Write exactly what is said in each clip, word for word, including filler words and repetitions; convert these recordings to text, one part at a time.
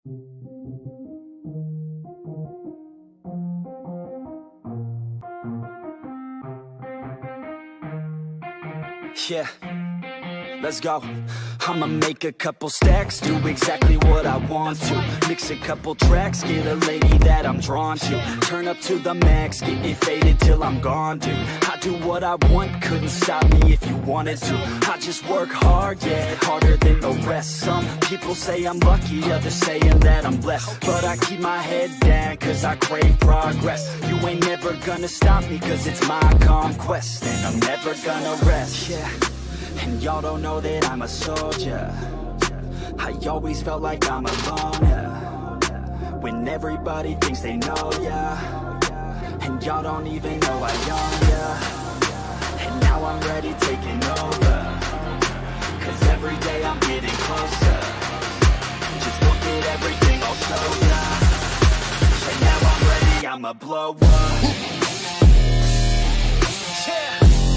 Yeah, let's go. I'ma make a couple stacks, do exactly what I want to. Mix a couple tracks, get a lady that I'm drawn to. Turn up to the max, get it faded till I'm gone, dude. I do what I want, couldn't stop me if you wanted to. I just work hard, yeah, harder than the rest. Some people say I'm lucky, others saying that I'm blessed. But I keep my head down, cause I crave progress. You ain't never gonna stop me, cause it's my conquest. And I'm never gonna rest, yeah. And y'all don't know that I'm a soldier. I always felt like I'm alone, yeah. When everybody thinks they know, yeah. And y'all don't even know I own, yeah. And now I'm ready taking over, cause every day I'm getting closer. Just look at everything I'll show ya. And now I'm ready, I'ma blow up. Yeah.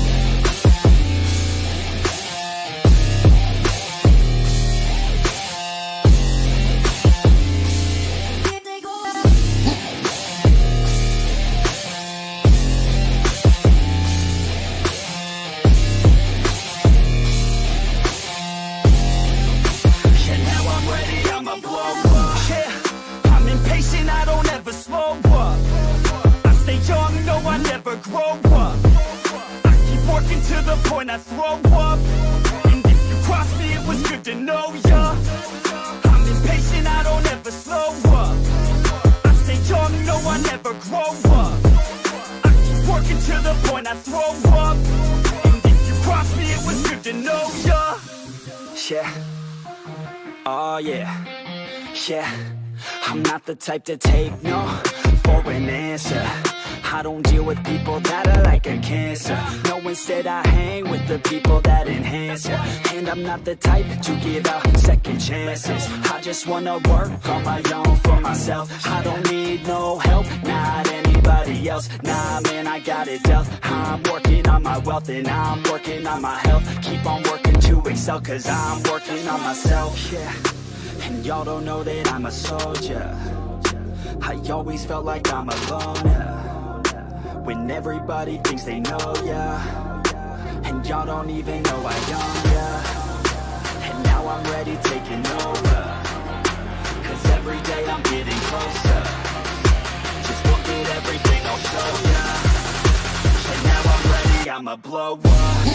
I throw up, and if you cross me, it was good to know ya. I'm impatient, I don't ever slow up. I stay young, no, I never grow up. I keep working to the point I throw up, and if you cross me, it was good to know ya. Yeah, oh yeah, yeah. I'm not the type to take no for an answer. I don't deal with people that are like a cancer. No, instead I hang with the people that enhance ya. And I'm not the type to give out second chances. I just wanna work on my own for myself. I don't need no help, not anybody else. Nah, man, I got it dealt. I'm working on my wealth and I'm working on my health. Keep on working to excel, cause I'm working on myself. Yeah, and y'all don't know that I'm a soldier. I always felt like I'm alone, yeah. When everybody thinks they know, yeah. And y'all don't even know I own, yeah. And now I'm ready taking over, cause every day I'm getting closer. Just look at everything I'll show ya. And now I'm ready, I'ma blow up.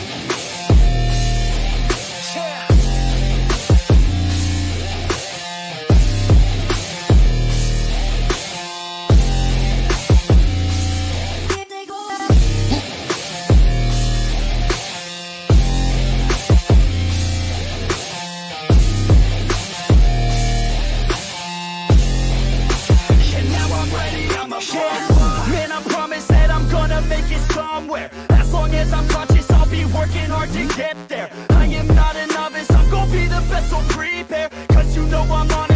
Yeah. Man, I promise that I'm gonna make it somewhere. As long as I'm conscious, I'll be working hard to get there. I am not a novice, I'm gonna be the best, so prepare, cause you know I'm on